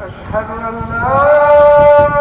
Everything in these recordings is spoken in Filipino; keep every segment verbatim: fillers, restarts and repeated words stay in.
أشهد أن لا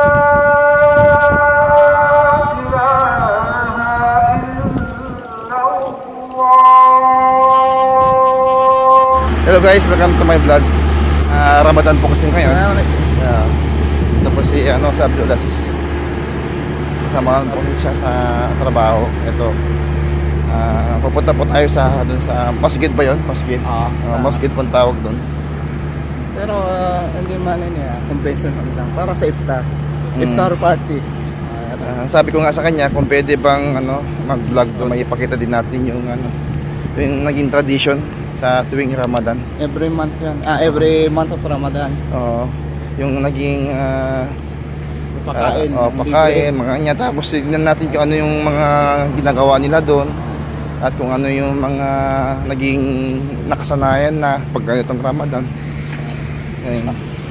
Hello guys, welcome to my vlog. uh, Ramadan po kasi ngayon. Yeah. Ito po si ano, sa Abdul Aziz. Kasama po siya sa trabaho. Ito uh, pupunta po tayo sa dun sa masjid ba yun? Masjid? Uh, uh, masjid po ang tawag dun. Pero uh, hindi man niya convention lang para sa iftar. Iftar hmm. party. Uh, sabi ko nga sa kanya kung pwede bang ano, mag-vlog doon, may ipakita din natin yung ano, yung naging tradition sa tuwing Ramadan. Every month yan. Ah, every month of Ramadan. Oo. Yung naging uh, pakain, uh, oh, pakain, mga kanya. Tapos tignan natin kung ano yung mga ginagawa nila doon at kung ano yung mga naging nakasanayan na pag ganitong Ramadan. Ayun.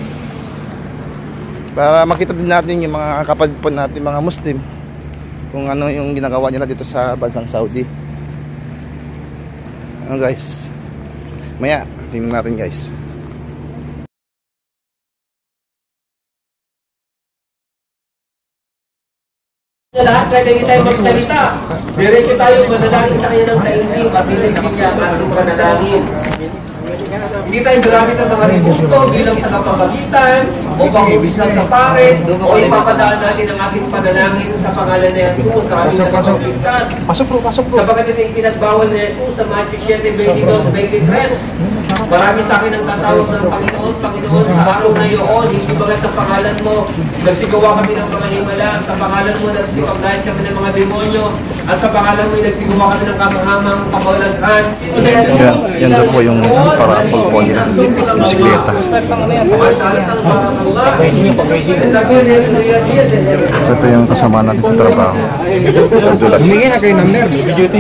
Para makita din natin yung mga kapatid po natin, mga Muslim, kung ano yung ginagawa nila dito sa bansang Saudi. Ano guys? Maya, tingnan natin guys. Lahat kahit hindi tayo magsalita, diretso tayo manalangin sa kanya ng taimtim at tinigin niya ang ating panalangin. Hindi tayo gamit ng mga ributo bilang tagapamagitan o pang-ubisan sa paret o ipapadaan natin ang ating panalangin sa pangalan ni Jesus na aming tagapagligtas. Pasok bro, pasok bro. Sabagat ito yung pinagbawal ni Jesus sa Matthew seven twenty-two to twenty-three. Marami sa akin ang tatawag ng Panginoon, Panginoon, sa araw na iyon, hindi ba sa pangalan mo, nagsigawa kami ng mga himala, sa pangalan mo, nagsipaglayas kami ng mga demonyo, at sa pangalan mo, nagsigawa kami ng kamahamang pamawalaghan. Yan, yan daw po yung parapol po nila, bisikleta. Ito po yung kasama natin sa trabaho. Humingi na kayo ng nerve.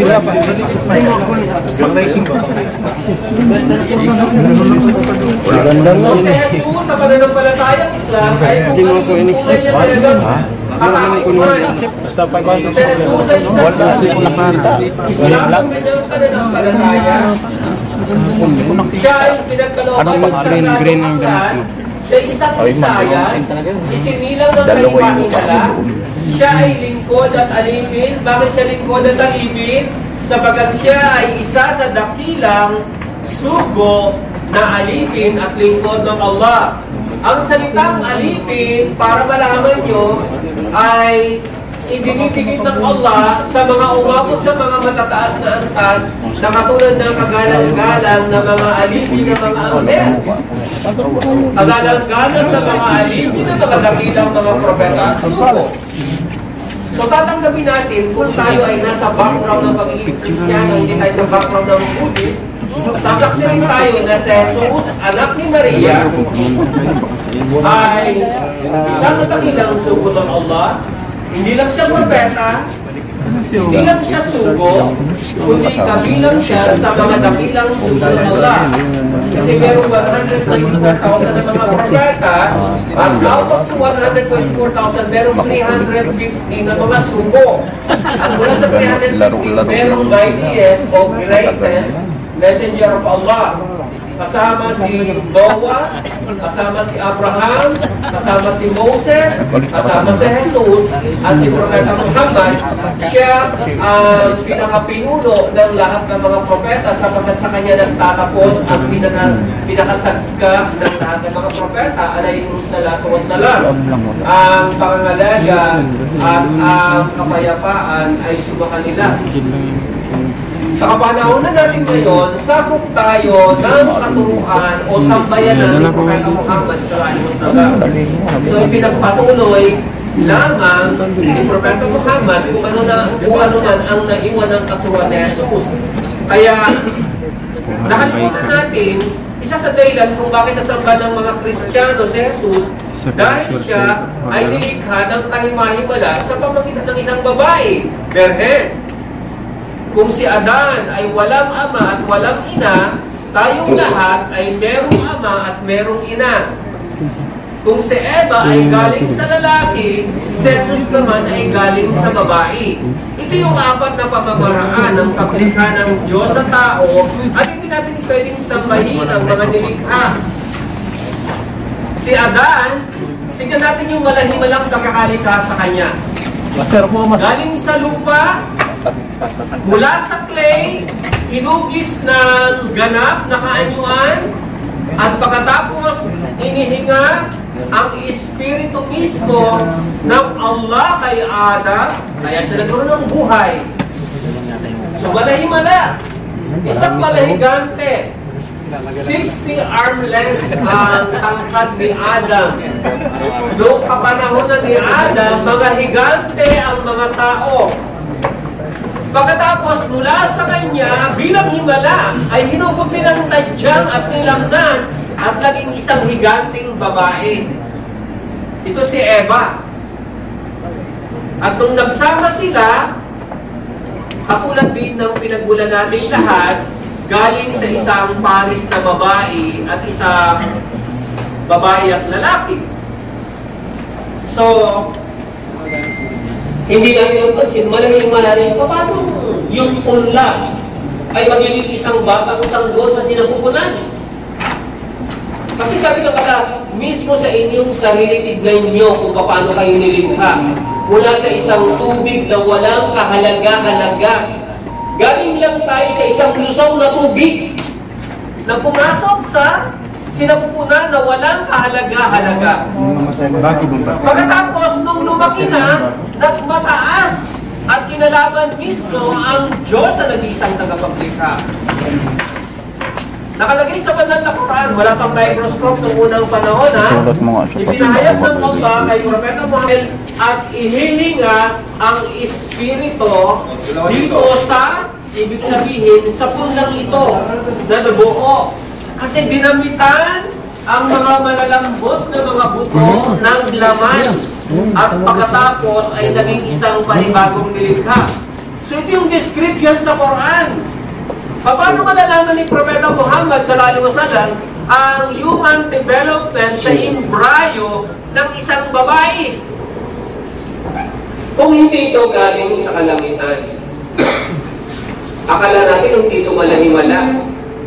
Magandang mo. Sa pananampalatayang Islam ay hindi mo po inisip. Wala ko inisip. Basta pa ba ito? Wala siya po nakita. Islam ang kanyang pananampalataya. Siya ay pinagkalooban sa green ang ganito. Siya ay isang Isayan, isinilang ng kalipahinala. Siya ay lingkod at alipin. Bakit siya lingkod at alipin? Sabagat siya ay isa sa dakilang sugo na alipin at lingkod ng Allah. Ang salitang alipin, para malaman nyo, ay idinidikit ng Allah sa mga umabot sa mga matataas na antas na katulad ng kagalang-galang na mga alipin ng mga angel. Kagalang-galang na mga alipin ng mga dakilang mga propeta at sugo. So tatanggapin natin kung tayo ay nasa background ng pagiging Kristiyano, hindi tayo sa background ng Buddhist, sasaksihin tayo na si Jesus, anak ni Maria, ay isa sa dakilang sugo ng Allah. Hindi lang siya propeta, hindi lang siya sugo, kundi kabilang siya sa mga dakilang sugo ng Allah. Kasi merong one hundred twenty-four thousand na mga propeta, at out of the one hundred twenty-four thousand, merong three hundred fifty na mga sugo. At mula sa three hundred fifty, merong mightiest o greatest messenger of Allah. Kasama si Noah, kasama si Abraham, kasama si Moses, kasama si Jesus, at si Propeta Muhammad. Siya ang uh, pinakapinuno ng lahat ng mga propeta sapagkat sa kanya nagtatapos ang pinaka, pinakasagka ng lahat ng mga propeta. Alayhi salatu wassalam. Ang pangangalaga at ang kapayapaan ay sumakanila. Sa kapanahonan natin ngayon, sakop tayo ng katuruan o sambayanan ng Propeta Muhammad sallallahu alaihi wasallam. So ipinagpatuloy lamang ni Propeta Muhammad kung ano na kung ano man ang naiwan ng katuruan ni Jesus. Kaya nakalimutan natin isa sa dahilan kung bakit nasamba ng mga Kristiyano si Jesus dahil siya ay nilikha ng kahimahimala sa pamamagitan ng isang babae, Virhen. Kung si Adan ay walang ama at walang ina, tayong lahat ay merong ama at merong ina. Kung si Eva ay galing sa lalaki, si Jesus naman ay galing sa babae. Ito yung apat na pamamaraan ng paglikha ng Diyos sa tao at hindi natin pwedeng sambahin ang mga nilikha. Si Adan, tignan natin yung malahimalang pagkakalikha sa kanya. Galing sa lupa, mula sa clay, hinugis ng ganap na kaanyuan, at pagkatapos inihinga ang Espiritu mismo ng Allah kay Adam, kaya siya nagkaroon ng buhay. So malahimala, isang malahigante, sixty arm length ang tangkad ni Adam. Noong kapanahonan ni Adam, mga higante ang mga tao. Pagkatapos mula sa kanya, bilang himala, ay hinugot nilang tadyang at nilamnan at naging isang higanting babae. Ito si Eva. At nung nagsama sila, katulad din ng pinagbulan natin lahat, galing sa isang paris na babae at isang babae at lalaki. So, hindi natin napansin, malahing malalim pa, paano yung punla ay magiging isang batang sanggol sa sinapupunan? Kasi sabi na pala, mismo sa inyong sarili, tignan nyo kung paano kayo nilikha. Mula sa isang tubig na walang kahalaga-halaga. Galing lang tayo sa isang lusaw na tubig na pumasok sa sinapupunan na walang kahalaga-halaga. Pagkatapos, nung lumaki na, nagmataas at kinalaban mismo ang Diyos na nag-iisang tagapaglikha. Nakalagay sa banal na Quran, wala pang microscope noong unang panahon, ha? Ipinahayag ng Allah kay Propeta Muhammad at ihihinga ang Espiritu dito sa, ibig sabihin, sa punlang ito na nabuo. Kasi dinamitan ang mga malalambot na mga buto ng laman at pagkatapos ay naging isang panibagong nilikha. So ito yung description sa Quran. Paano malalaman ni Propeta Muhammad sallallahu alaihi wasallam ang human development sa embryo ng isang babae? Kung hindi ito galing sa kalangitan, akala natin hindi ito malahimala.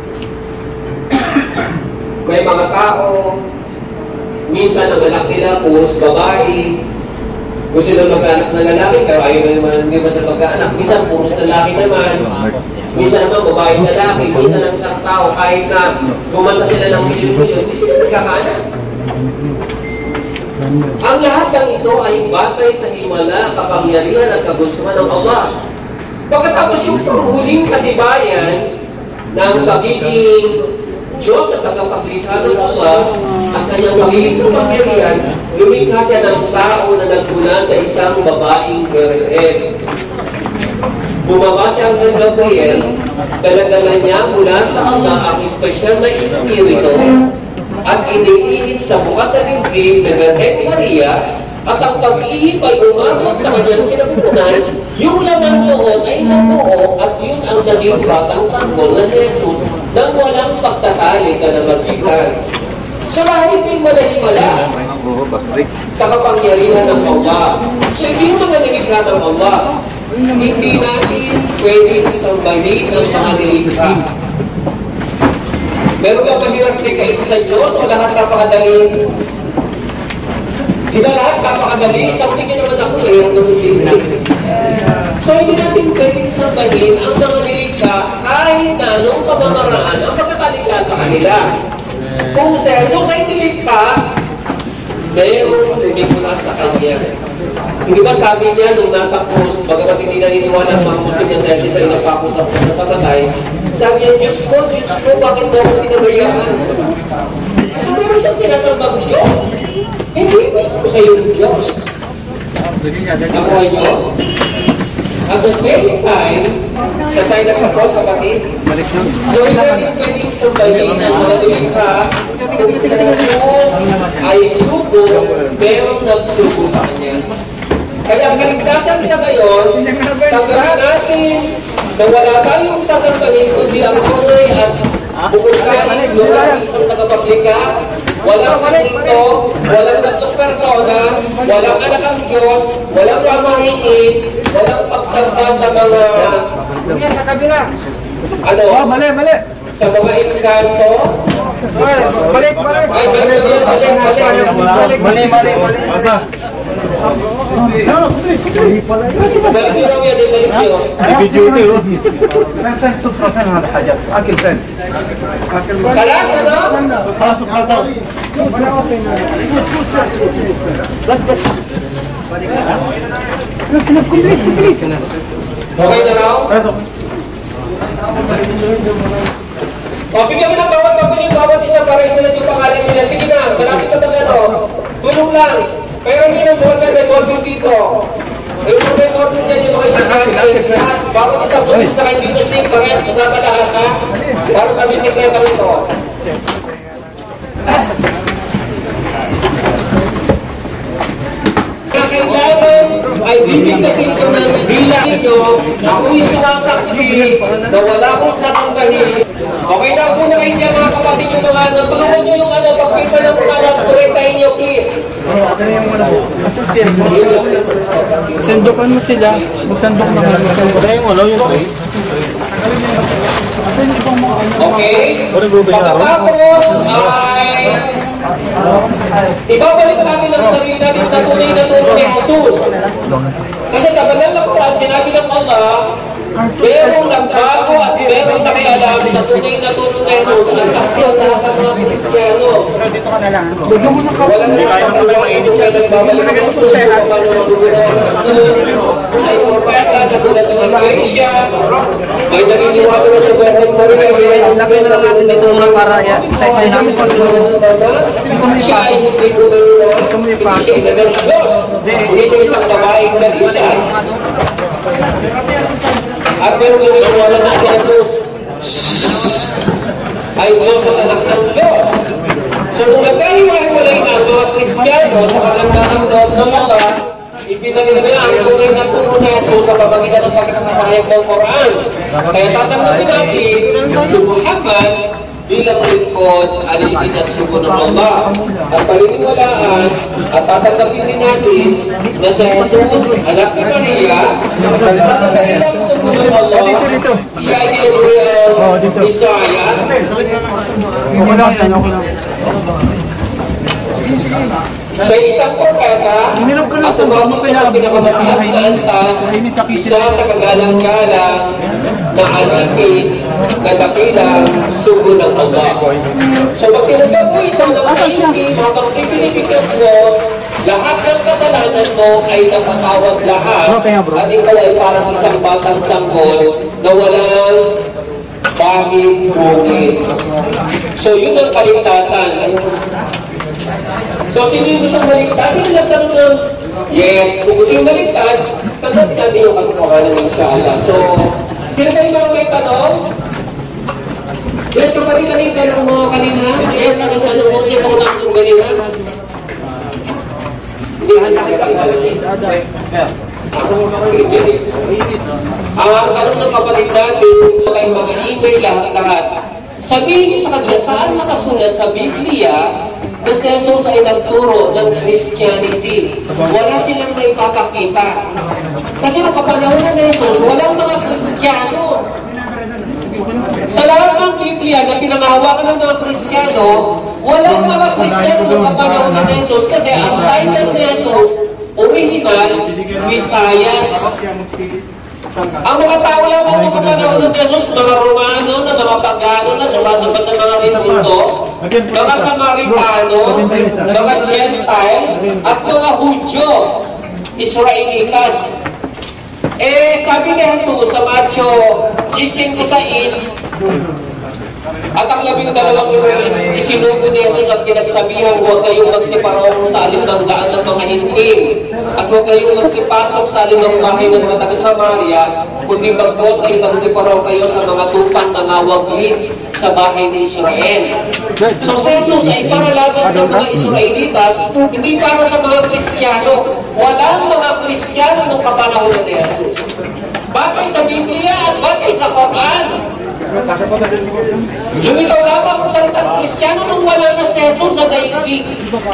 May mga tao, minsan ang anak nila, puros babae. Gusto nila mag-anak na lalaki, pero ayaw na naman, hindi ba sila mag-anak. Minsan, puros lalaki naman. Minsan naman, babae lalaki. Minsan ang isang tao, kahit na gumasa sila ng milyon-milyon, hindi sila nagkakaanak. Ang lahat ng ito ay batay sa himala, kapangyarihan at kagustuhan ng Allah. Pagkatapos yung huling katibayan ng pagiging Diyos at tagapaglikha ng Allah at kanyang pagiging kapangyarihan, lumikha siya ng tao na nagmula sa isang babaeng Gabriel. Bumaba siya ang Gabriel, dala-dala niya mula sa Allah ang espesyal na espiritu at iniihip sa bukas sa dibdib ng Birhen Maria, at ang pag-ihip ay umabot sa kanyang sinapupunan. Yung laman noon ay natuo at yun ang naging batang sanggol na si Jesus nang walang pagtatali ka na magitan. So lahat ito'y malahimala sa kapangyarihan ng Allah. So hindi yung mga nilikha ng Allah. Hindi natin pwedeng isambahin ang mga nilikha. Meron ba mahirap nilikha sa Diyos o lahat napakadali? Di ba lahat napakadali? Isang sige naman ako ngayon na nilikha. So hindi natin pwedeng sambahin ang mga nilikha kahit na anong pamamaraan ang pagkakalikha sa kanila. Kung si Jesus ay nilikha, mayroong lumikha sa kanya. Hindi ba sabi niya nung nasa krus, bagamat hindi naniniwala ang mga Muslim niya sa Jesus ay napako sa krus na papatay, sabi niya, Diyos ko, Diyos ko, bakit mo ako pinabayaan? So meron siyang sinasambang Diyos. Hindi mismo sa iyo Diyos. Ako nyo? At the same time, sa tayo nagkakos, kapatid, so hindi natin pwedeng sambahin ang mga nilikha kung si Jesus ay sugo, merong nagsugo sa kanya. Kaya ang kaligtasan sa ngayon, tanggapin natin na wala tayong sasambahin kundi ang tunay at bukod kalis doon isang tagapaglikha, walang kanito, walang tatlong persona, walang anak ang Diyos, walang pamahiin, walang pagsamba sa mga ano, Oh, mali, mali. sa mga inkanto, Balik, balik. Ay, balik, balik, balik, balik. Mali, mali, mali. Masa? Balik nyo lang yan, balik nyo. Video ito. Akil, friend. Kalas, ano? Pasok na daw. Okay na raw? O, bigyan mo ng bawat pagpili, bawat isa para isulat yung pangalan nila. Sige na, malapit na mag-ano. Tulong lang. Pero hindi ng ballpen, may ballpen dito. Yung may ballpen dyan yung mga isang lahat. Bawat isa po sa kayo dito, Sting, parehas kasama lahat, ha? Para sa bisikleta rito. Kailangan ay bibigkasin ito ng bilang ninyo. Ako'y sumasaksi na wala akong sasambahin. Okay na po na kayo niya mga kapatid yung mga ano. Tulungan nyo yung ano, pag-paper ng mga ano, turektahin nyo please. Sendokan mo sila. Magsandok na ka. Okay? Pagkatapos ay ibabalik natin ang sarili natin sa tunay na turo ni Jesus. Kasi sa banal na Quran, sinabi ng Allah, merong nagbago at merong nakialam sa tunay na turo ni Jesus. Ang saksi ang lahat ng mga Kristiyano. Walang nakakapagpapain yung kaya nagbabalik sa Jesus kung paano magugunan ay propeta, katulad ng Iglesia, ay naniniwala na sa Birhen Maria, ay ang laki na natin dito mga para isa-isa namin siya ay hindi ko na hindi siya inagal ng Diyos. Hindi siya isang babaeng dalisan. At meron yung iniwala na si Jesus ay Diyos ang anak ng Diyos. So kung nagkaliwalay na ang mga Kristiyano sa kagandahan loob ng mga ipinagin niya ang tunay na turo na Jesus sa pamagitan ng pagkakapahayag ng Quran. Kaya tatanggapin natin si Muhammad bilang lingkod, alipin at suko ng Allah. At paniniwalaan at tatanggapin din natin na si Jesus, anak ni Maria, sa kasilang suko ng Allah, siya ay tinaguriang Messiah. Ako lang, ako lang. Sa isang propeta, at umabot sa pinakamataas na antas, isa sa kagalang-galang na alipin na dakilang sugo ng Allah. So pag tinagap mo ito ng kainti, habang ipinipigas mo, lahat ng kasalanan mo ay napatawad lahat. At ikaw ay parang isang batang sanggol na walang bahid bungis. So yun ang kaligtasan. So, sino yung gusto maligtas? Sino nagtanong ng yes? Kung gusto yung maligtas, tanggapin natin yung katotohanan inshallah. So, sino ba yung mga may tanong? Yes, kapatid, ano yung tanong mo kanina? Yes, anong tanong mo? Sino ko nang itong kanina? Hindi, handa kayo kaibalik. Christianist. Ang tanong ng kapatid natin, ito ay mga email lahat-lahat. Sabihin niyo sa kanila, saan nakasulat sa Biblia na si Jesus ay nagturo ng Christianity? Wala silang may papakita. Kasi nung kapanahon na Jesus, walang mga Kristiyano. Sa lahat ng Biblia na pinangahawakan ng mga Kristiyano, walang mga Kristiyano nung kapanahon na Jesus. Kasi ang title ni Jesus, original, Messias. Ang mga tao lang ang mga panahon ng Jesus, mga Romano na mga Pagano na sumasamba sa mga Rimundo, mga Samaritano, mga Gentiles, at mga Hudyo, Israelitas. Eh, sabi ni Jesus sa Matthew fifteen six, at ang labing dalawang ito is isinugo ni Jesus at pinagsabihan, huwag kayong magsiparong sa alinmanggaan ng mga hintil at huwag kayong magsipasok sa alinang bahay ng mga taga-Samaria, kundi bagkos ay magsiparong kayo sa mga tupang nangawaglit sa bahay ni Israel. So si Jesus ay para laban sa mga Israelitas, hindi para sa mga Kristiyano. Walang mga Kristiyano ng kapanahon ni Jesus. Bagay sa Biblia at bagay sa Quran. Lumitaw lamang ang salitang Kristiyano nung wala na si Jesus sa daigdig.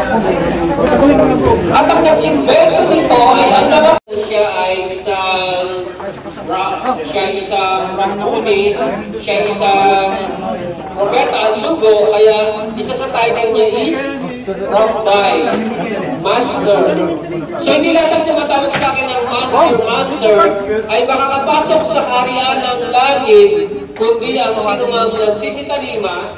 At ang nag-invento nito ay ang naman siya ay isang siya ay isang rabbuni, siya ay isang propeta at sugo, kaya isa sa title niya is Rabbi, Master. So hindi lahat ang tumatawag sa akin ng Master, Master ay makakapasok sa kaharian ng langit, kundi ang sinumang nagsisitalima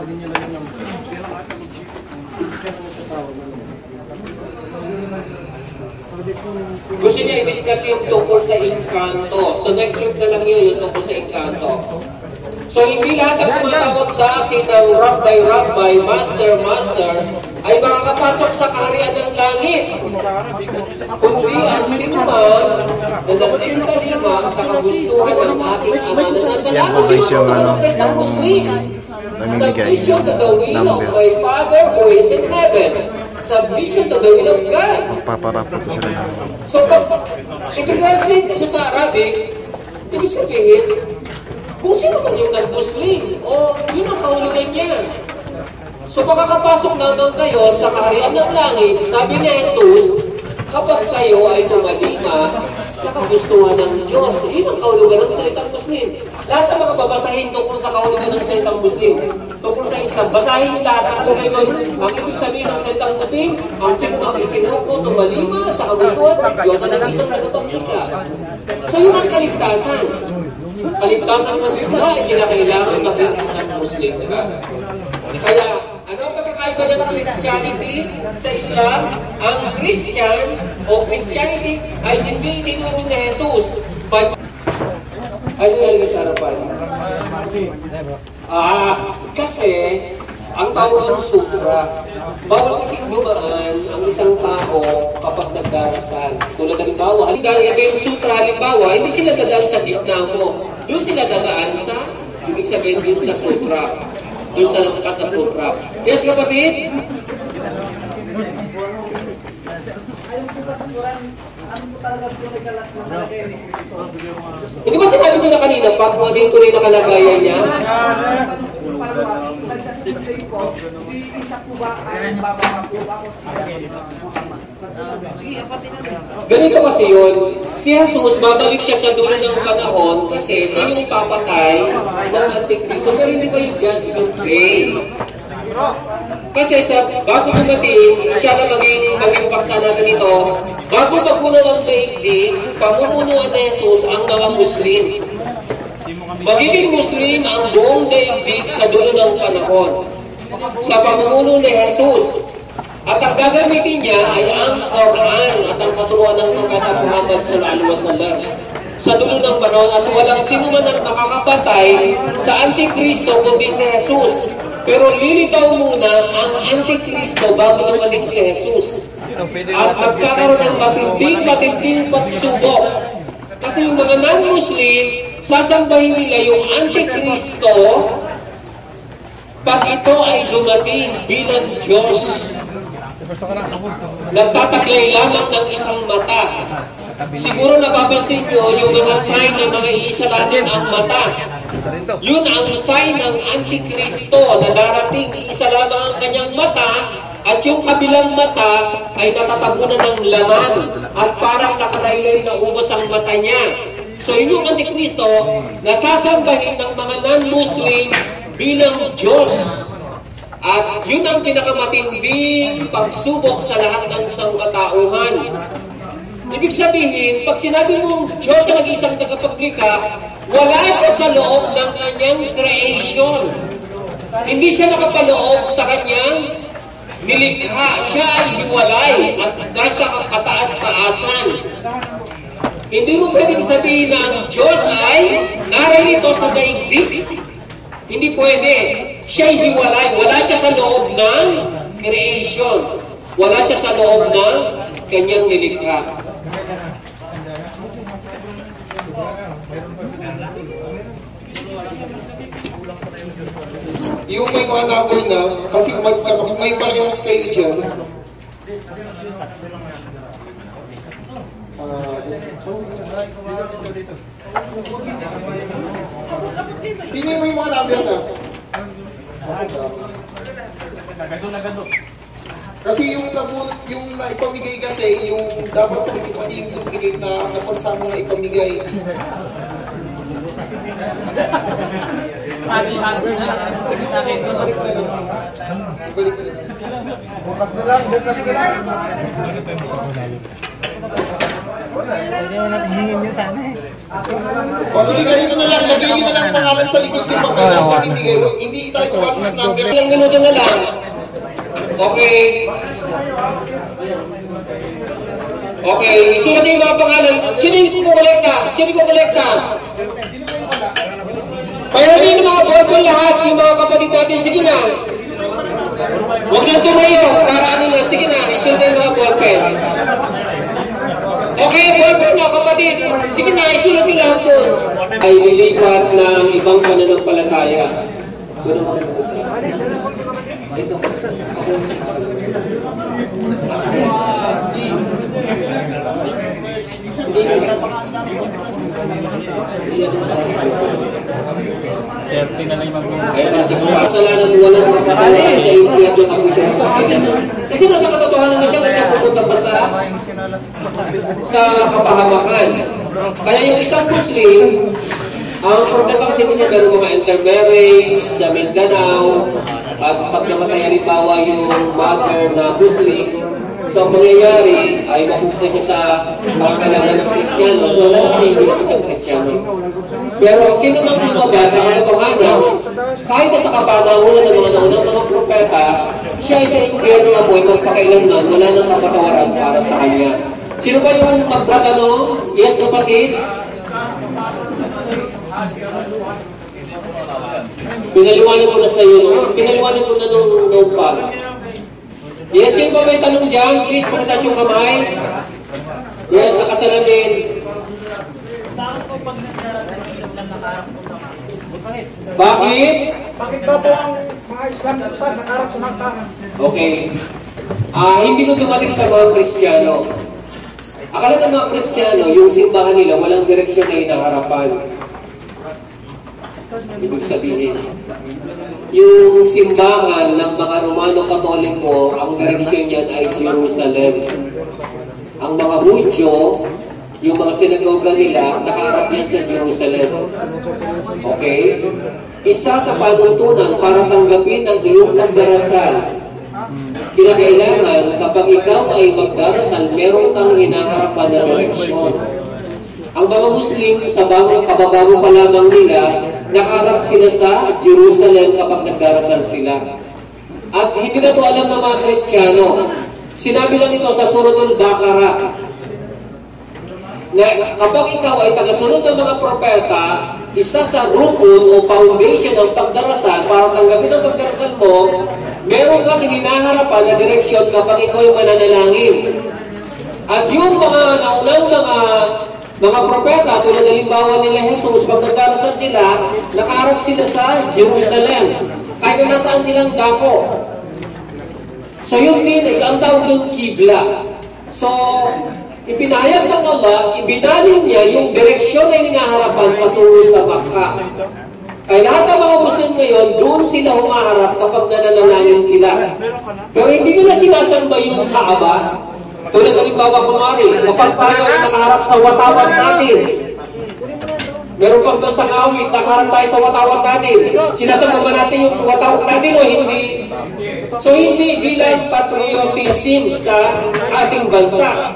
gusto niya i-discuss yung tungkol sa Encanto. So next week na lang yun yung tungkol sa Encanto. So hindi lahat ang tumatawag sa akin ng Rabbi, Rabbi, Master, Master ay makakapasok sa kaharian ng langit. Kundi ang sinuman na nagsisitalima sa kagustuhan ng aking ama na nasa langit. Sa Muslim. Submission to the will of my Father who is in heaven. Submission to the will of God. So pag i-translate mo siya sa Arabic, ibig sabihin, kung sino man yung nag-Muslim, o yun ang kahulugan niya. So makakapasok naman kayo sa kaharian ng langit, sabi ni Jesus, kapag kayo ay tumalima sa kagustuhan ng Diyos. Yun ang kahulugan ng salitang Muslim. Lahat ng mga babasahin tungkol sa kahulugan ng salitang Muslim, tungkol sa Islam, basahin yung lahat ang kulay doon. Ang ibig sabihin ng salitang Muslim, ang sinumang isinuko, tumalima sa kagustuhan ng Diyos ang isang nagpaplika. So yun ang kaligtasan. Kaligtasan sa Biblia ay kinakailangan maging isang Muslim ka. Kaya, ano ang pagkakaiba ng Christianity sa Islam? Ang Christian o Christianity ay hindi tinuro ni Jesus. But, ano yung sa harapan? Ah, kasi, ang tawag ng sutra, bawal kasing dumaan ang isang tao kapag nagdarasal. Tulad halimbawa, halimbawa yung sutra, halimbawa, hindi sila dadaan sa gitna mo. Doon sila dadaan sa, ibig sabihin din sa sutra. Doon sa nakakas sa sutra. Yes, kapatid? Hindi ba sinabi ko na kanina, Pak, kung ano yung tuloy na kalagayan niya? Ganito kasi yun, si Jesus, babalik siya sa dulo ng panahon kasi siya yung papatay ng Antikristo, pero hindi ba yung Judgment Day? Kasi sa bago dumating, siya na maging, maging paksa natin ito, bago magpuno ng daigdig, pamumunuan ni Jesus ang mga Muslim. Magiging Muslim ang buong daigdig sa dulo ng panahon sa pamumuno ni Jesus. At ang gagamitin niya ay ang Quran at ang katuruan ng Propeta Muhammad sallallahu alaihi wasallam sa dulo ng panahon, at walang sino man ang makakapatay sa Antikristo kundi si Jesus. Pero lilitaw muna ang Antikristo bago dumating si Jesus. At magkakaroon ng matinding-matinding pagsubok. Kasi yung mga non-Muslim, sasambahin nila yung Antikristo pag ito ay dumating bilang Diyos. Nagtataglay lamang ng isang mata. Siguro napapansin nyo yung mga sign ng mga iisa lamang ang mata. Yun ang sign ng Antikristo na darating, iisa lamang ang kanyang mata, at yung kabilang mata ay natatabunan ng laman at parang nakalaylay na ubos ang mata niya. So yun yung Antikristo na sasambahin ng mga non-Muslim bilang Diyos. At yun ang pinakamatinding pagsubok sa lahat ng sangkatauhan. Ibig sabihin, pag sinabi mong Diyos ang nag-iisang tagapaglikha, wala siya sa loob ng kanyang creation. Hindi siya nakapaloob sa kanyang nilikha. Siya ay hiwalay at nasa kataas-taasan. Hindi mo pwedeng sabihin na ang Diyos ay narito sa daigdig. Hindi pwede. Siya ay hiwalay. Wala siya sa loob ng creation. Wala siya sa loob ng kanyang nilikha. Yung may mga number na, kasi kung may, kung may parehas kayo dyan, uh, sino yung may mga number na? Kasi yung yung naipamigay kasi, yung dapat sa hindi yung bigay na napansama na ipamigay. Ibalik ko na. Bukas na lang, bukas na lang. Hindi mo natin hingin yun sana eh. O sige, ganito na lang. Lagay nyo na lang pangalan sa likod yung pangalan pag hindi kayo. Hindi tayo kumasa sa number. Ilang minuto na lang. Okay. Okay, isulat niyo yung mga pangalan. Sino yung kukolekta? Sino yung kukolekta? Payarin yung mga ballpen lahat, yung mga kapatid natin. Sige na. Huwag nang tumayo. Para ano na. Sige na. Isulat niyo yung mga ballpen. Okay, ballpen na kapatid. Sige na. Isulat niyo lahat doon. Ay nilipat ng ibang pananampalataya. Ito. thirty na lang yung mag-uwi. Kaya para siguro kasalanan walang kasalanan sa impiyat yung abuso sa akin. Kasi nasa katotohanan na siya kaya pupunta pa sa sa kapahamakan. Kaya yung isang Muslim, ang problema kasi minsan meron mga intermarriage sa Mindanao at pag namatay halimbawa yung mother na Muslim, so ang mangyayari ay mapupunta siya sa pangalanan ng Kristiyano. So lahat ay hindi isang Kristiyano. Pero sino mang lumabas sa katotohanan, kahit na sa kapanahunan ng mga naunang mga propeta, siya ay sa impyerno na po ay magpakailanman, wala nang kapatawaran para sa kanya. Sino ba yung magtatanong? Yes, kapatid? Pinaliwanag ko na sa iyo, no? Pinaliwanag ko na nung, nung pa. Yes, sino ba may tanong dyan? Please, pagkataas yung kamay. Yes, nakasalamin. Bakit? Bakit ba po ang mga Islam sa nakarap sa Makkah? Okay. Ah, hindi ko dumating sa mga Kristiyano. Akala ng mga Kristiyano, yung simbahan nila, walang direksyon na hinaharapan. Ibig sabihin, yung simbahan ng mga Romano Katoliko, ang direksyon niyan ay Jerusalem. Ang mga Hudyo, yung mga sinagoga nila, nakaharap yan sa Jerusalem. Okay? Isa sa panuntunan para tanggapin ang iyong pagdarasal, kinakailangan kapag ikaw ay magdarasal, meron kang hinaharapan na direksyon. Ang mga Muslim, sa bagong kababago pa lamang nila, nakaharap sila sa Jerusalem kapag nagdarasal sila. At hindi na ito alam ng mga Kristiyano. Sinabi lang ito sa Suratul Baqarah na kapag ikaw ay tagasunod ng mga propeta, isa sa rukun o foundation ng pagdarasal para tanggapin ang pagdarasal mo, meron kang hinaharapan na direksyon kapag ikaw ay mananalangin. At yung mga naunang mga mga propeta, tulad halimbawa nila Jesus, pag nagdarasal sila, nakaharap sila sa Jerusalem. Kahit na nasaan silang dako. So yun din, ang tawag yung kibla. So, ipinahayag ng Allah, ibinaling niya yung direksyon na hinaharapan patungo sa Makkah. Kaya lahat ng mga Muslim ngayon, doon sila humaharap kapag nananalangin sila. Pero hindi nila sinasamba yung Kaaba. Tulad halimbawa kumari, kapag tayo ay nakaharap sa watawat natin, meron pang doon sa awit, nakaharap tayo sa watawat natin, sinasamba ba natin yung watawat natin o hindi? So hindi bilang patriotism sa ating bansa.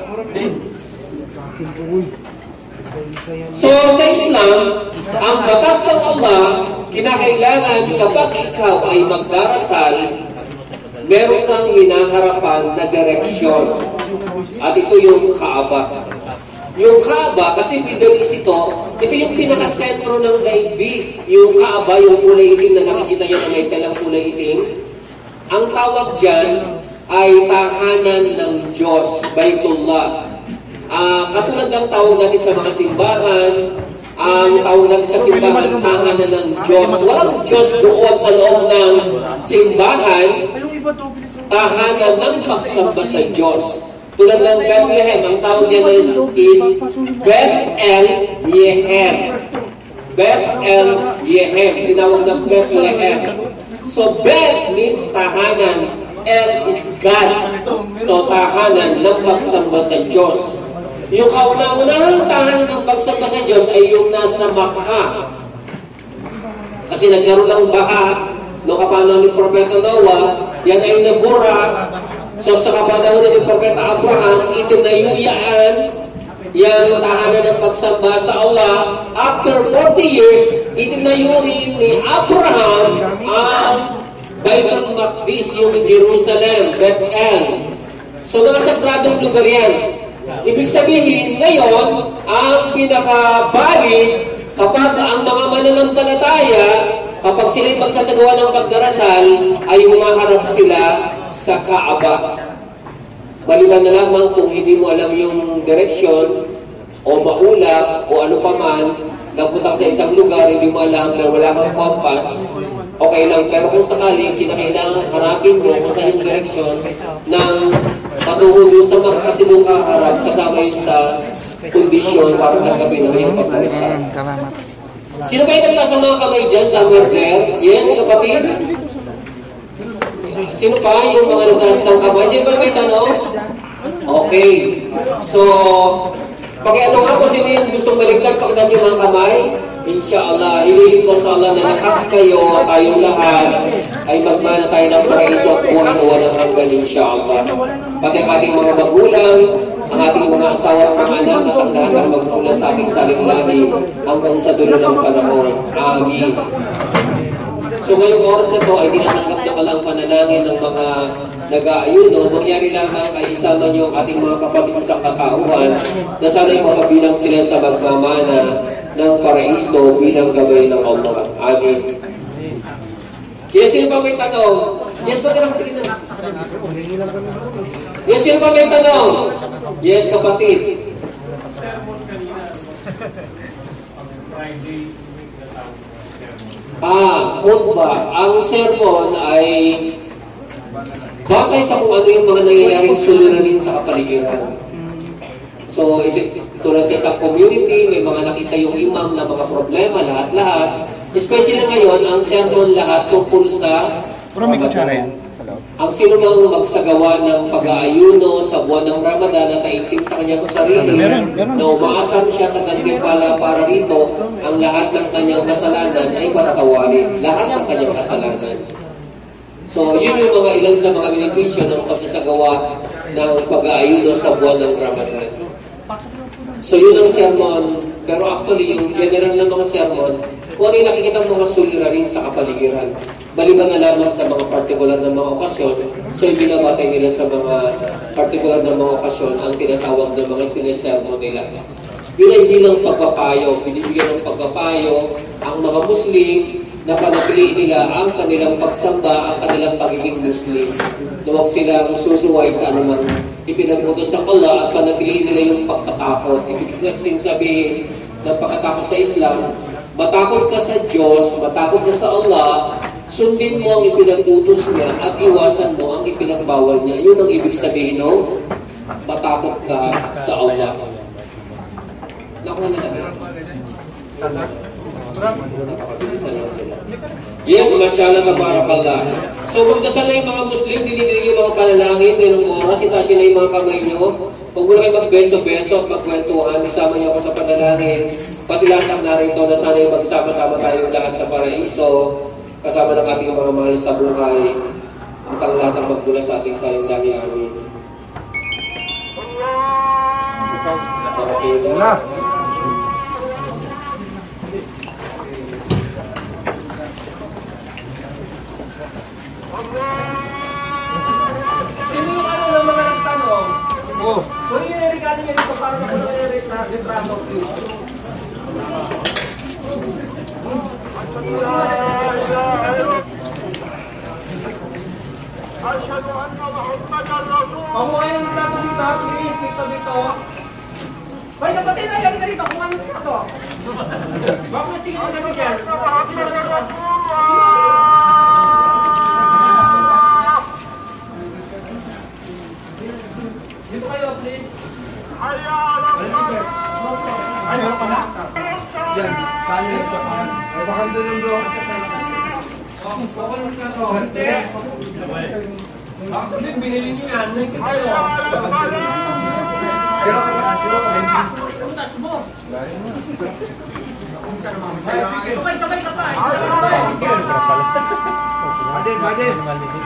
So sa Islam, ang batas ng Allah, kinakailangan kapag ikaw ay magdarasal, meron kang hinaharapan na direksyon. At ito yung Kaaba. Yung Kaaba, kasi Middle East ito, ito yung pinakasentro ng daigdig. Yung Kaaba, yung kulay itim na nakikita niya na may talang kulay itim. Ang tawag dyan ay tahanan ng Diyos, Baitullah. Uh, katulad ng tawag natin sa mga simbahan, ang tawag natin sa simbahan, tahanan ng Diyos. Walang Diyos doon sa loob ng simbahan, tahanan ng pagsamba sa Diyos. Tulad ng Bethlehem, ang tawag niya is, is Beth-el-Yehem. Beth-el-Yehem, tinawag ng Bethlehem. So Beth means tahanan, El is God. So tahanan ng pagsamba sa Diyos. Yung kauna-unahang tahanan ng pagsamba sa Diyos ay yung nasa Makkah. Kasi nagkaroon ng baha noong kapanahon ni Propeta Noah, yan ay nabura. So sa kapanahon ni Propeta Abraham, itinayuyaan yung tahanan ng pagsamba sa Allah. After forty years, itinayo rin ni Abraham ang Baitul Maqdis, yung Jerusalem, Bethel. So mga sagradong lugar yan. Ibig sabihin, ngayon, ang pinakabalik kapag ang mga mananampalataya, kapag sila'y magsasagawa ng pagdarasal, ay humaharap sila sa Kaaba. Maliban na lamang kung hindi mo alam yung direksyon o maulap o ano pa man, nagpunta ka sa isang lugar, hindi mo alam na wala kang compass, okay lang. Pero kung sakali, kinakailangan harapin mo kung saan yung direksyon ng patuloy sa markas mo kaharap, kasama yun sa kondisyon para nagkabin na yung pagdarasal. Sino ba yung nagtaas ang mga kamay dyan? Somewhere there? Yes, kapatid? Sino pa yung mga nagtaas ng kamay? Sino ba may tanong? Okay. So, pakiano nga po sino yung gustong baligtad pagkataas yung mga kamay? Inshallah, hililing ko sa Allah na lahat kayo, tayong lahat, ay magmana tayo ng paraiso at buhay na walang hanggan, inshallah. Pati ang ating mga magulang, ang ating mga asawa at mga anak, at ang lahat ng magmula sa ating saling lahi hanggang sa dulo ng panahon. Amin. So ngayong oras na ito ay tinatanggap na palang panalangin ng mga nag-aayuno. Mangyari lamang ay isama niyo ang ating mga kapatid sa katauhan na sana'y makabilang sila sa magmamana ng paraiso bilang gabay ng Allah. Amin. Yes, sino pa may tanong? Yes, ba ka kapatid? Yes, sino pa may tanong? Yes, kapatid. Ah, khutbah. Ang sermon ay bagay sa kung ano yung mga nangyayaring suliranin sa kapaligiran. So, is it tulad sa isang community, may mga nakita yung imam na mga problema, lahat-lahat. Especially ngayon, ang sermon lahat tungkol sa Ramadan. Ang sino mang magsagawa ng pag-aayuno sa buwan ng Ramadan na taitim sa kanyang sarili, na umaasam siya sa gantimpala para rito, ang lahat ng kanyang kasalanan ay patatawarin. Lahat ng kanyang kasalanan. So, yun yung mga ilan sa mga benepisyo ng pagsasagawa ng pag-aayuno sa buwan ng Ramadan. So, yun ang sermon. Pero actually, yung general na mga sermon, kung ano yung nakikita mga suliranin sa kapaligiran, maliban na lamang sa mga partikular na mga okasyon, so ibinabatay nila sa mga partikular na mga okasyon ang tinatawag ng mga sinesermon nila. Yun ay bilang pagpapayo, binibigyan ng pagpapayo ang mga Muslim na panatiliin nila ang kanilang pagsamba, ang kanilang pagiging Muslim. Huwag silang susuway sa anumang ipinag-utos ng Allah at panatiliin nila yung pagkatakot. Ibig sabihin ng pagkatakot sa Islam, matakot ka sa Diyos, matakot ka sa Allah, sundin mo ang ipinag-utos niya at iwasan mo ang ipinagbawal niya. Yun ang ibig sabihin, no? Matakot ka sa Allah. Nakuha na naman. Yes, mashallah, tabarakallah. So, magdasal na yung mga Muslim, dinidinig yung mga panalangin, mayroong oras, itasin na yung mga kamay nyo. Huwag mo na kayo magbeso-beso, magkwentuhan, isama niyo ako sa panalangin. Pati lahat ang narito na sana yung magsama-sama tayong lahat sa paraiso, kasama ng ating mga mahal sa buhay, at ang lahat ang magmula sa ating saling lahi. Amin. Okay na. Sino yung ano ng mga nagtanong? Oo. So yung nirigado niya dito para sa kung nire-retrato dito. Pamuhay ng retrato dito, please, dito dito. Hoy, kapatid na yan ka dito, kung ano dito. Bakit na tingin na dyan? Dito kayo, please. Ano ka na? Diyan, saan yung ito? Ay, baka doon yung bro. Okay, ka to. Baka sabihin, binili nyo yan. Nakikita kayo. Kaya, Badin, badin.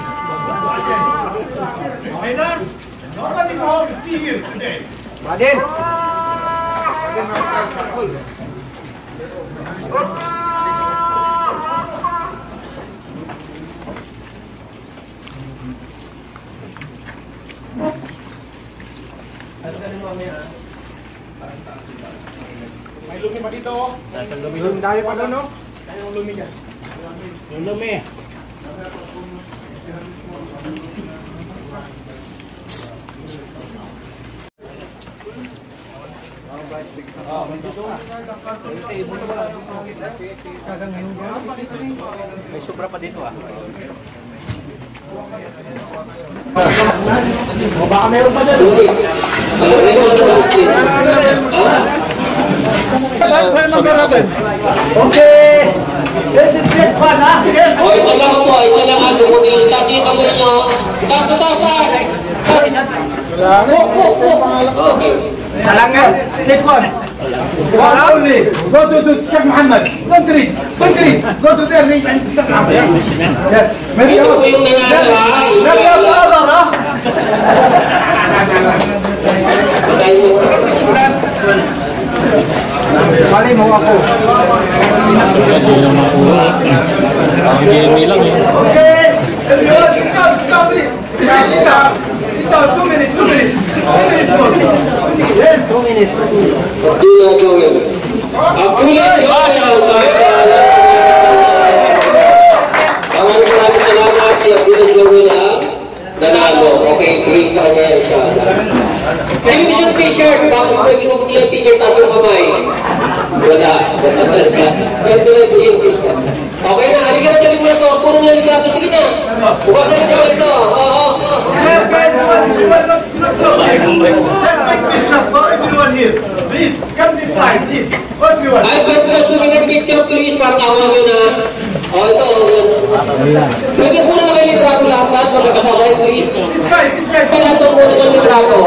Okay na? Nobody home is here today. Badin! May lumi pa dito. Yung dami pa doon, no? Yung lumi dyan. Yung lumi. May sobra pa dito ah. O baka meron pa dyan. Okay! This is it, fun, ha? O, isa lang po, isa lang ang lumunin. Taas yung kamay nyo. Taas na taas, taas. Wala na, system pangalan ko. Okay. Salangan! Take one. One only. Go to the Sheikh Muhammad. Don't read. Don't read. Go to there. Read and Sheikh Muhammad. Yes. Maybe Ito po yung nangyari, ha? Let me Inshallah. order, ha? Basahin mo. Bali mo ako. Okay. Everyone, sit down. Sit down, please. Sit down. Sit down. Two minutes. Two minutes. Two minutes more. Yes. Two minutes. Julia Joel. Abdullah Joel. Maraming maraming salamat si Abdullah Joel ang nanalo. Okay, green sa kanya inshallah. Television t-shirt. Bakit sa gusto mo nilang t-shirt taas yung kamay? Wala. Ganito lang po yung system. Okay na, halika na dyan muna ito. Puro na halika ito. Sige na. Bukasan na dyan ito. Oo, oo. Take picture for everyone here. Please, come this side, please. What you want? Ay, pwede na souvenir picture please para tawag nyo na. O, ito. Pwede po na na kayo litrato lahat-lahat. Magkakasama kayo please. This side, this side. Kaya ito muna ng litrato.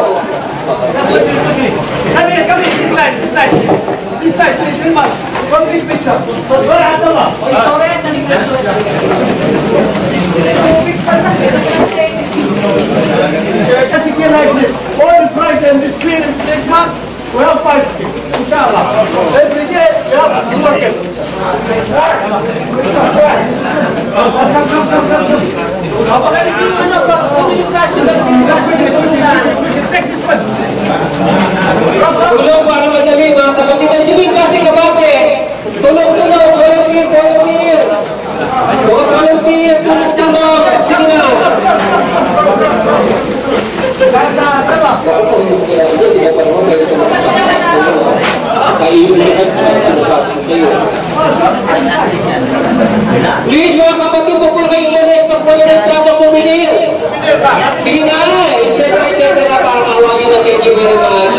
Come here, come here. This side, this side. This side, please, help us. One big picture. Wala, Abdullah. Cutting here like this. Oil price and this field is next month. We have five. Inshallah. Every day we have to work it. Take this one. Tulong para madali mga kapatid. Ang sibig kasi kabate. Tulong-tulong. Volunteer, volunteer. Mga volunteer. Tulong-tulong. Sige na. Please mga kapatid, huwag po kayo ulit pag wala ng trato souvenir. Sige na, et cetera, et cetera, para mawagin na. Thank you very much.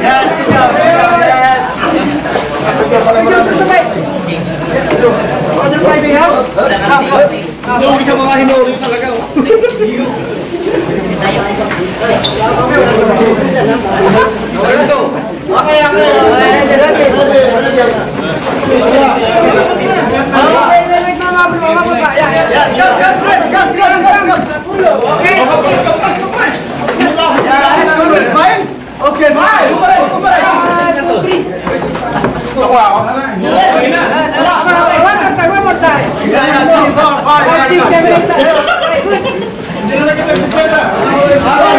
Hindi sa mga hinuri talaga. Okay, okay. Okay, smile. One more time. Six, seven, eight.